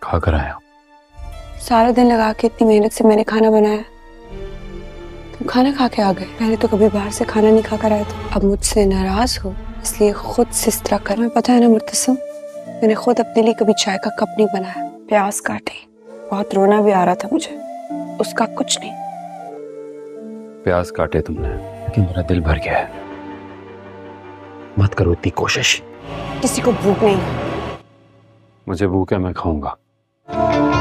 खा कर आया। सारा दिन लगा के इतनी मेहनत से मैंने खाना बनाया, तुम खाना खा के आ गए। पहले तो कभी बाहर से खाना नहीं खा कर आए थे, अब मुझसे नाराज हो इसलिए खुद से इस तरह कर। मैं पता है ना मुर्तसिम, मैंने खुद अपने लिए कभी चाय का कप नहीं बनाया, प्याज काटे, बहुत रोना भी आ रहा था मुझे, उसका कुछ नहीं। प्याज काटे तुमने, लेकिन मेरा दिल भर गया है। मत करो इतनी कोशिश। किसी को भूख नहीं है। मुझे भूख है, मैं खाऊंगा।